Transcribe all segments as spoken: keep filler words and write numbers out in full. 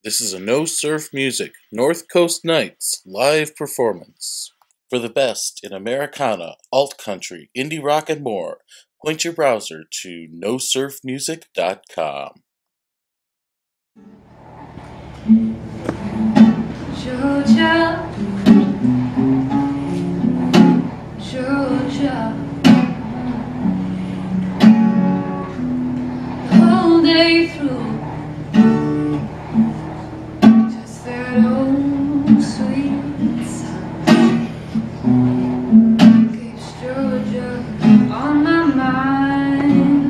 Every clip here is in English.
This is a No Surf Music North Coast Nights live performance. For the best in Americana, alt country, indie rock, and more, point your browser to no surf music dot com. Georgia, Georgia, the whole day through, just that old sweet sound keeps Georgia on my mind.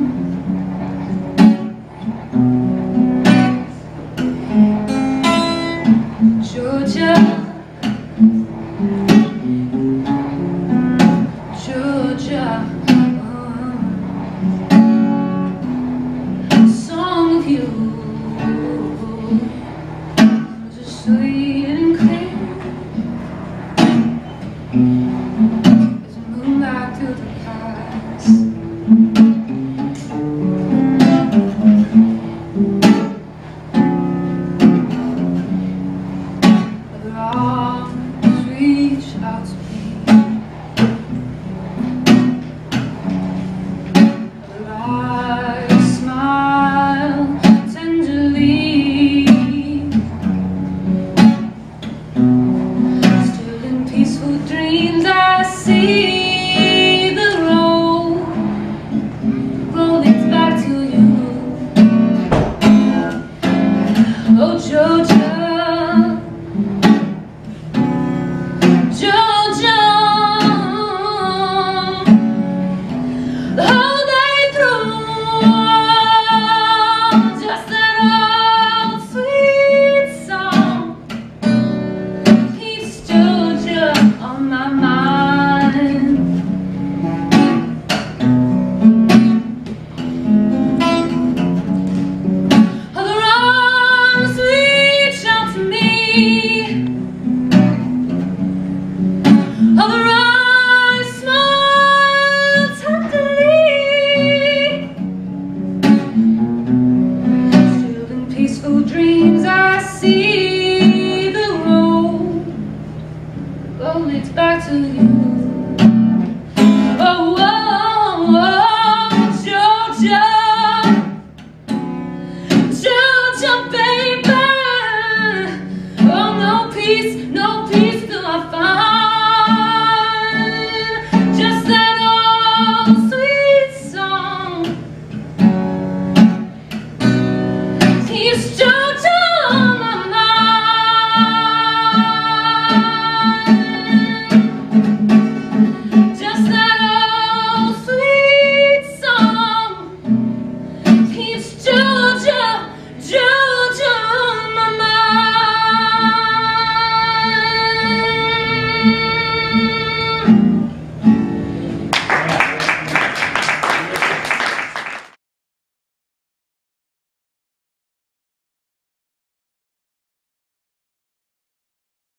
Georgia, Georgia, a song of you, just sweet and clear as a moonlight through the past. Other arms reach out to me. Other eyes smile tenderly. Still in peaceful dreams I see the road rolling back to you. Oh, Georgia.